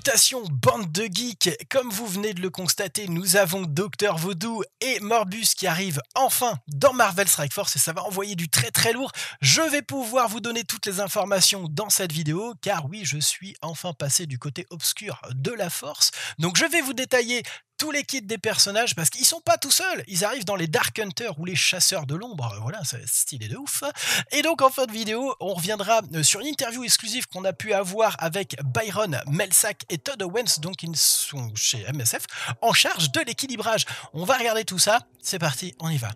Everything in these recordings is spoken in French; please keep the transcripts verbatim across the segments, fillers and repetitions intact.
Salutations bande de geeks, comme vous venez de le constater, nous avons Docteur Voodoo et Morbus qui arrivent enfin dans Marvel Strike Force et ça va envoyer du très très lourd. Je vais pouvoir vous donner toutes les informations dans cette vidéo car oui, je suis enfin passé du côté obscur de la force. Donc je vais vous détailler tous les kits des personnages parce qu'ils sont pas tout seuls, ils arrivent dans les Dark Hunters ou les chasseurs de l'ombre, voilà, c'est stylé de ouf. Et donc en fin de vidéo, on reviendra sur une interview exclusive qu'on a pu avoir avec Byron Melsack et Todd Owens, donc ils sont chez M S F, en charge de l'équilibrage. On va regarder tout ça, c'est parti, on y va.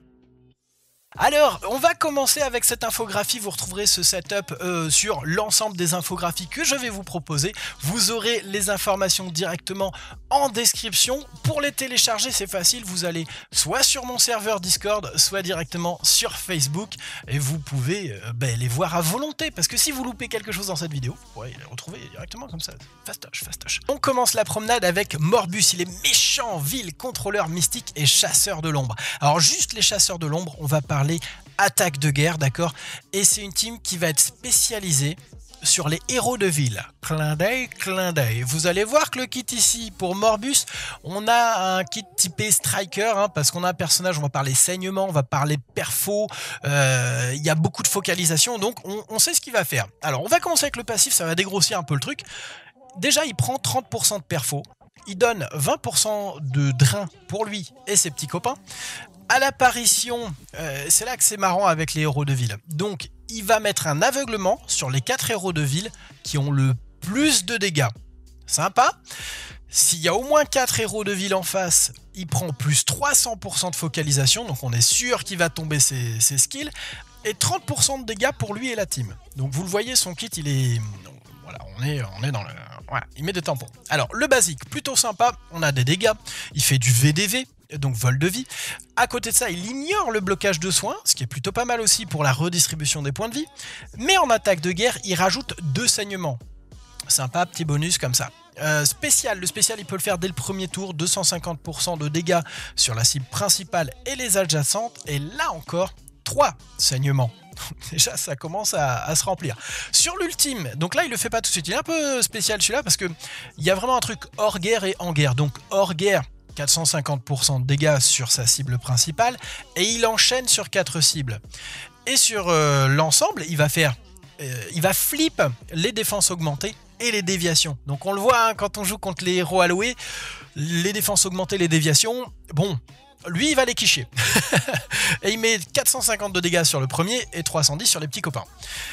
Alors, on va commencer avec cette infographie. Vous retrouverez ce setup euh, sur l'ensemble des infographies que je vais vous proposer. Vous aurez les informations directement en description. Pour les télécharger, c'est facile. Vous allez soit sur mon serveur Discord, soit directement sur Facebook. Et vous pouvez euh, ben, les voir à volonté. Parce que si vous loupez quelque chose dans cette vidéo, vous pourrez les retrouver directement comme ça. Fastoche, fastoche. On commence la promenade avec Morbus. Il est méchant, vil, contrôleur mystique et chasseur de l'ombre. Alors, juste les chasseurs de l'ombre, on va parler attaque de guerre, d'accord, et c'est une team qui va être spécialisée sur les héros de ville. Clin d'œil, clin d'œil. Vous allez voir que le kit ici pour Morbus, on a un kit typé striker, hein, parce qu'on a un personnage, on va parler saignement, on va parler perfo, euh, il y a beaucoup de focalisation, donc on, on sait ce qu'il va faire. Alors on va commencer avec le passif, ça va dégrossir un peu le truc. Déjà il prend trente pour cent de perfo, il donne vingt pour cent de drain pour lui et ses petits copains. À l'apparition, euh, c'est là que c'est marrant avec les héros de ville. Donc, il va mettre un aveuglement sur les quatre héros de ville qui ont le plus de dégâts. Sympa. S'il y a au moins quatre héros de ville en face, il prend plus trois cents pour cent de focalisation. Donc, on est sûr qu'il va tomber ses, ses skills. Et trente pour cent de dégâts pour lui et la team. Donc, vous le voyez, son kit, il est... Voilà, on est, on est dans le... Voilà, il met des tampons. Alors, le basique, plutôt sympa. On a des dégâts. Il fait du V D V. Donc vol de vie. À côté de ça, il ignore le blocage de soins, ce qui est plutôt pas mal aussi pour la redistribution des points de vie. Mais en attaque de guerre, il rajoute deux saignements. Sympa, petit bonus comme ça. Euh, spécial, le spécial, il peut le faire dès le premier tour, deux cent cinquante pour cent de dégâts sur la cible principale et les adjacentes. Et là encore, trois saignements. Déjà, ça commence à, à se remplir. Sur l'ultime, donc là, il le fait pas tout de suite. Il est un peu spécial celui-là parce que il y a vraiment un truc hors guerre et en guerre. Donc hors guerre, quatre cent cinquante pour cent de dégâts sur sa cible principale et il enchaîne sur quatre cibles. Et sur euh, l'ensemble, il va faire, euh, il va flip les défenses augmentées et les déviations. Donc on le voit hein, quand on joue contre les héros alloués, les défenses augmentées, les déviations, bon, lui il va les quicher. Et il met quatre cent cinquante de dégâts sur le premier et trois cent dix sur les petits copains.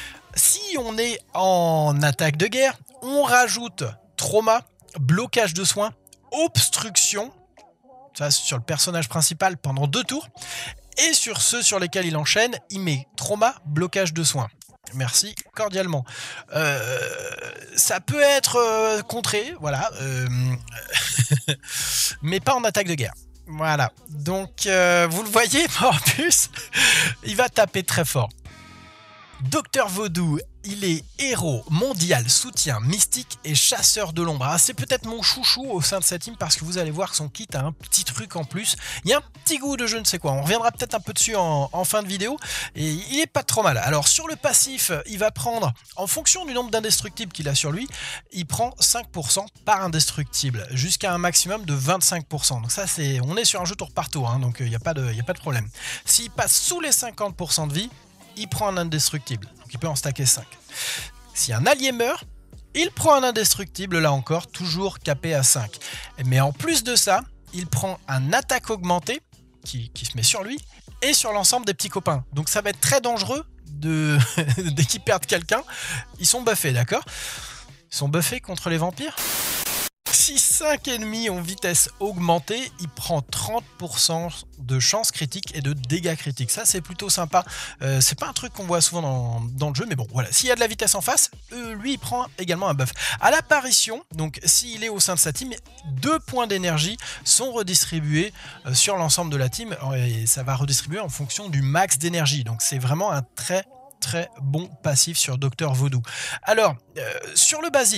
Si on est en attaque de guerre, on rajoute trauma, blocage de soins, obstruction, ça sur le personnage principal pendant deux tours, et sur ceux sur lesquels il enchaîne, il met trauma, blocage de soins. Merci cordialement. Euh, ça peut être euh, contré, voilà, euh, mais pas en attaque de guerre. Voilà, donc euh, vous le voyez, Morbus, il va taper très fort. Docteur Voodoo, il est héros mondial, soutien mystique et chasseur de l'ombre. Ah, c'est peut-être mon chouchou au sein de cette team parce que vous allez voir que son kit a un petit truc en plus. Il y a un petit goût de je ne sais quoi. On reviendra peut-être un peu dessus en, en fin de vidéo. Et il est pas trop mal. Alors sur le passif, il va prendre, en fonction du nombre d'indestructibles qu'il a sur lui, il prend cinq pour cent par indestructible, jusqu'à un maximum de vingt-cinq pour cent. Donc ça, c'est, on est sur un jeu tour par tour, hein, donc il n'y a pas de, il y a pas de problème. S'il passe sous les cinquante pour cent de vie, il prend un indestructible, donc il peut en stacker cinq. Si un allié meurt, il prend un indestructible, là encore, toujours capé à cinq. Mais en plus de ça, il prend un attaque augmentée, qui, qui se met sur lui, et sur l'ensemble des petits copains. Donc ça va être très dangereux de... dès qu'ils perdent quelqu'un. Ils sont buffés, d'accord? Ils sont buffés contre les vampires. Si cinq ennemis ont vitesse augmentée, il prend trente pour cent de chance critique et de dégâts critiques. Ça, c'est plutôt sympa. Euh, c'est pas un truc qu'on voit souvent dans, dans le jeu, mais bon, voilà. S'il y a de la vitesse en face, euh, lui, il prend également un buff. À l'apparition, donc s'il est au sein de sa team, deux points d'énergie sont redistribués euh, sur l'ensemble de la team et ça va redistribuer en fonction du max d'énergie. Donc, c'est vraiment un très, très bon passif sur Docteur Voodoo. Alors, euh, sur le basique,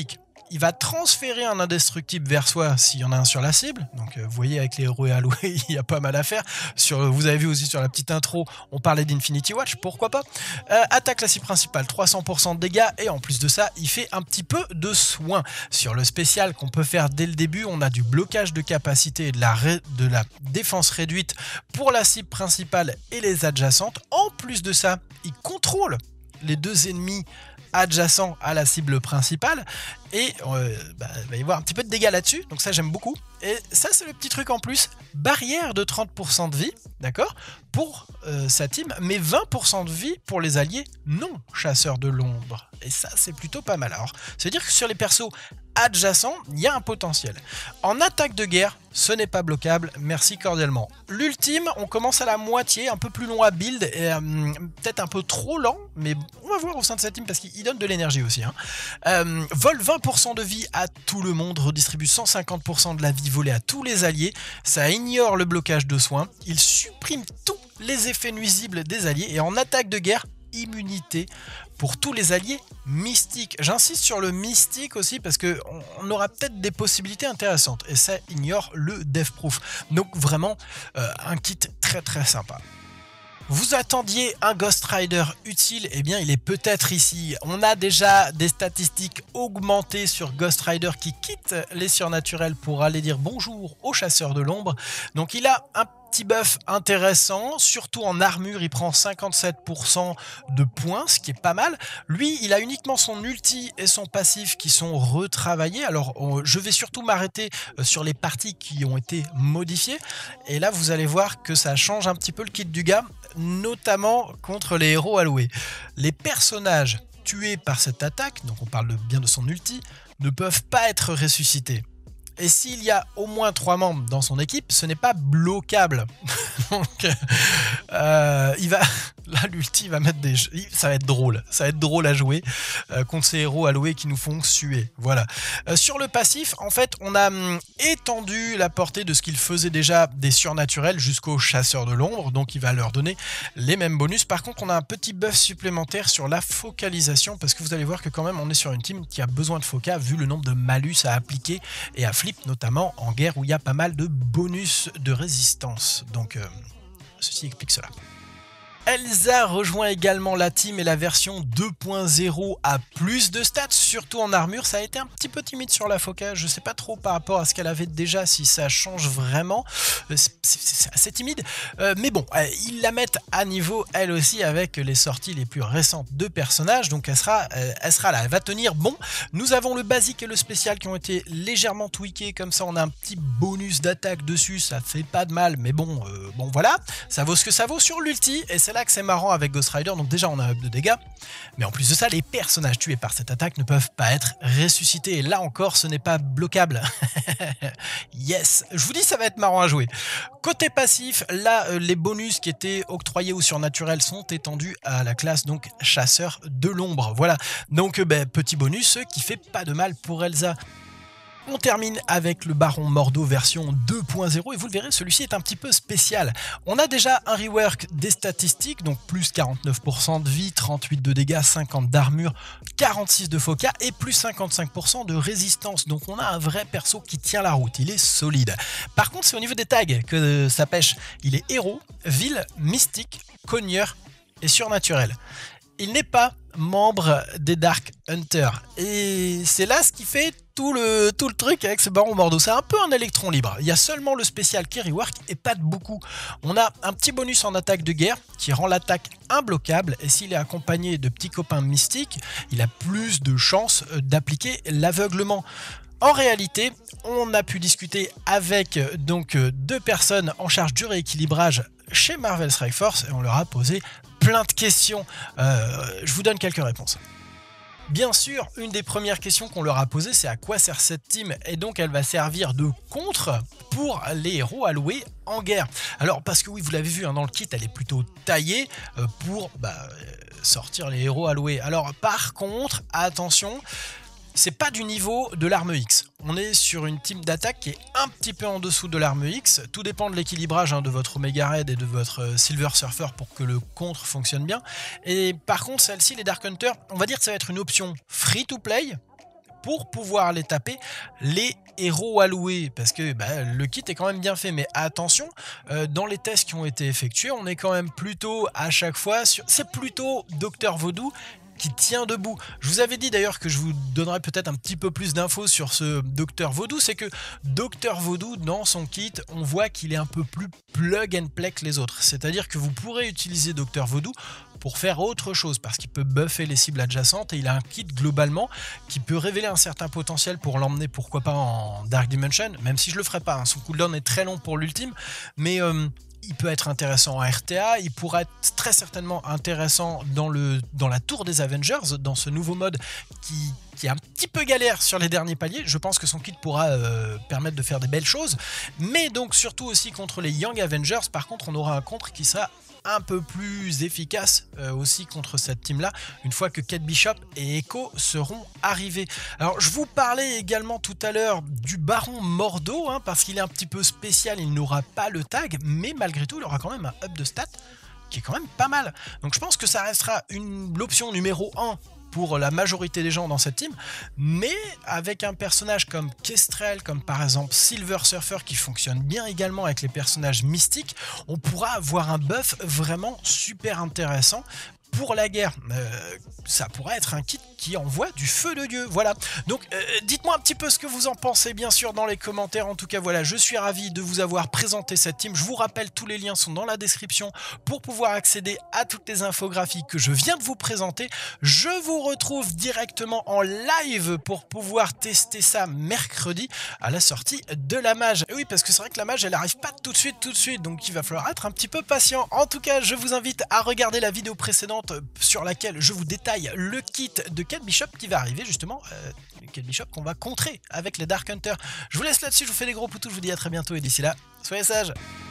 il va transférer un indestructible vers soi s'il y en a un sur la cible. Donc euh, vous voyez, avec les héros alloués, il y a pas mal à faire. Sur, vous avez vu aussi sur la petite intro, on parlait d'Infinity Watch, pourquoi pas. Euh, attaque la cible principale, trois cents pour cent de dégâts, et en plus de ça, il fait un petit peu de soin. Sur le spécial qu'on peut faire dès le début, on a du blocage de capacité et de la, ré, de la défense réduite pour la cible principale et les adjacentes. En plus de ça, il contrôle les deux ennemis adjacents à la cible principale, et euh, bah, il va y avoir un petit peu de dégâts là-dessus, donc ça j'aime beaucoup. Et ça c'est le petit truc en plus, barrière de trente pour cent de vie, d'accord, pour euh, sa team, mais vingt pour cent de vie pour les alliés non chasseurs de l'ombre, et ça c'est plutôt pas mal. Alors c'est à dire que sur les persos adjacents, il y a un potentiel. En attaque de guerre, ce n'est pas bloquable, merci cordialement. L'ultime, on commence à la moitié, un peu plus long à build, et euh, peut-être un peu trop lent, mais on va voir au sein de sa team parce qu'il donne de l'énergie aussi. Hein. Euh, vole vingt pour cent de vie à tout le monde, redistribue cent cinquante pour cent de la vie volée à tous les alliés, ça ignore le blocage de soins, il supprime tous les effets nuisibles des alliés, et en attaque de guerre, immunité pour tous les alliés mystiques. J'insiste sur le mystique aussi parce que on aura peut-être des possibilités intéressantes, et ça ignore le death proof. Donc vraiment euh, un kit très très sympa. Vous attendiez un Ghost Rider utile, eh bien il est peut-être ici. On a déjà des statistiques augmentées sur Ghost Rider qui quitte les surnaturels pour aller dire bonjour aux chasseurs de l'ombre. Donc il a un petit buff intéressant, surtout en armure, il prend cinquante-sept pour cent de points, ce qui est pas mal. Lui, il a uniquement son ulti et son passif qui sont retravaillés. Alors, on, je vais surtout m'arrêter sur les parties qui ont été modifiées. Et là, vous allez voir que ça change un petit peu le kit du gars, notamment contre les héros alloués. Les personnages tués par cette attaque, donc on parle de, bien de son ulti, ne peuvent pas être ressuscités. Et s'il y a au moins trois membres dans son équipe, ce n'est pas bloquable. Donc, euh, il va, là, l'ulti va mettre des, ça va être drôle, ça va être drôle à jouer euh, contre ces héros alloués qui nous font suer. Voilà. Euh, sur le passif, en fait, on a hum, étendu la portée de ce qu'il faisait déjà des surnaturels jusqu'aux chasseurs de l'ombre, donc il va leur donner les mêmes bonus. Par contre, on a un petit buff supplémentaire sur la focalisation, parce que vous allez voir que quand même, on est sur une team qui a besoin de foca vu le nombre de malus à appliquer et à flip, notamment en guerre où il y a pas mal de bonus de résistance. Donc, euh, ceci explique cela. Elsa rejoint également la team et la version deux point zéro a plus de stats, surtout en armure. Ça a été un petit peu timide sur la foca, je sais pas trop par rapport à ce qu'elle avait déjà, si ça change vraiment. C'est assez timide, euh, mais bon, euh, ils la mettent à niveau elle aussi avec les sorties les plus récentes de personnages, donc elle sera, euh, elle sera là, elle va tenir bon. Nous avons le basique et le spécial qui ont été légèrement tweakés, comme ça on a un petit bonus d'attaque dessus, ça fait pas de mal, mais bon, euh, bon voilà, ça vaut ce que ça vaut sur l'ulti, et c'est là que c'est marrant avec Ghost Rider. Donc déjà on a un up de dégâts, mais en plus de ça, les personnages tués par cette attaque ne peuvent pas être ressuscités, et là encore ce n'est pas bloquable. Yes, je vous dis, ça va être marrant à jouer. Côté passif, là euh, les bonus qui étaient octroyés aux surnaturels sont étendus à la classe donc chasseur de l'ombre. Voilà, donc euh, ben, petit bonus qui fait pas de mal pour Elsa. On termine avec le Baron Mordo version deux point zéro, et vous le verrez, celui-ci est un petit peu spécial. On a déjà un rework des statistiques, donc plus quarante-neuf pour cent de vie, trente-huit de dégâts, cinquante d'armure, quarante-six de foca et plus cinquante-cinq pour cent de résistance. Donc on a un vrai perso qui tient la route, il est solide. Par contre, c'est au niveau des tags que ça pêche. Il est héros, ville, mystique, cogneur et surnaturel. Il n'est pas membre des Dark Hunters. Et c'est là ce qui fait tout le, tout le truc avec ce Baron Mordo. C'est un peu un électron libre. Il y a seulement le spécial qui rework et pas de beaucoup. On a un petit bonus en attaque de guerre qui rend l'attaque imbloquable. Et s'il est accompagné de petits copains mystiques, il a plus de chances d'appliquer l'aveuglement. En réalité, on a pu discuter avec donc deux personnes en charge du rééquilibrage chez Marvel Strike Force et on leur a posé plein de questions. Euh, je vous donne quelques réponses. Bien sûr, une des premières questions qu'on leur a posées, c'est à quoi sert cette team? Et donc elle va servir de contre pour les héros alloués en guerre. Alors parce que oui, vous l'avez vu hein, dans le kit, elle est plutôt taillée euh, pour bah, sortir les héros alloués. Alors par contre, attention, c'est pas du niveau de l'arme X. On est sur une team d'attaque qui est un petit peu en dessous de l'arme X. Tout dépend de l'équilibrage hein, de votre Omega Red et de votre Silver Surfer pour que le contre fonctionne bien. Et par contre, celle-ci, les Dark Hunters, on va dire que ça va être une option free to play pour pouvoir les taper les héros alloués, parce que bah, le kit est quand même bien fait, mais attention, euh, dans les tests qui ont été effectués, on est quand même plutôt à chaque fois sur... c'est plutôt Docteur Vaudou qui tient debout. Je vous avais dit d'ailleurs que je vous donnerais peut-être un petit peu plus d'infos sur ce Docteur Vaudou, c'est que Docteur Vaudou, dans son kit, on voit qu'il est un peu plus plug and play que les autres, c'est-à-dire que vous pourrez utiliser Docteur Vaudou pour faire autre chose, parce qu'il peut buffer les cibles adjacentes, et il a un kit globalement qui peut révéler un certain potentiel pour l'emmener pourquoi pas en Dark Dimension, même si je le ferai pas, hein. Son cooldown est très long pour l'ultime, mais euh, il peut être intéressant en R T A, il pourra être très certainement intéressant dans, le, dans la tour des Avengers, dans ce nouveau mode qui, qui est un petit peu galère sur les derniers paliers. Je pense que son kit pourra euh, permettre de faire des belles choses, mais donc surtout aussi contre les Young Avengers. Par contre, on aura un contre qui sera un peu plus efficace euh, aussi contre cette team là une fois que Kate Bishop et Echo seront arrivés. Alors je vous parlais également tout à l'heure du Baron Mordo, hein, parce qu'il est un petit peu spécial, il n'aura pas le tag, mais malgré tout il aura quand même un up de stats qui est quand même pas mal, donc je pense que ça restera l'option numéro un pour la majorité des gens dans cette team, mais avec un personnage comme Kestrel, comme par exemple Silver Surfer qui fonctionne bien également avec les personnages mystiques, on pourra avoir un buff vraiment super intéressant pour la guerre. Euh, ça pourrait être un kit qui envoie du feu de Dieu, voilà. Donc euh, dites-moi un petit peu ce que vous en pensez, bien sûr, dans les commentaires. En tout cas, voilà, je suis ravi de vous avoir présenté cette team. Je vous rappelle, tous les liens sont dans la description pour pouvoir accéder à toutes les infographies que je viens de vous présenter. Je vous retrouve directement en live pour pouvoir tester ça mercredi à la sortie de la mage. Et oui, parce que c'est vrai que la mage, elle arrive pas tout de suite, tout de suite, donc il va falloir être un petit peu patient. En tout cas, je vous invite à regarder la vidéo précédente sur laquelle je vous détaille le kit de Kate Bishop qui va arriver justement, euh, Kate Bishop qu'on va contrer avec les Dark Hunters. Je vous laisse là-dessus, je vous fais des gros poutous, je vous dis à très bientôt et d'ici là, soyez sages.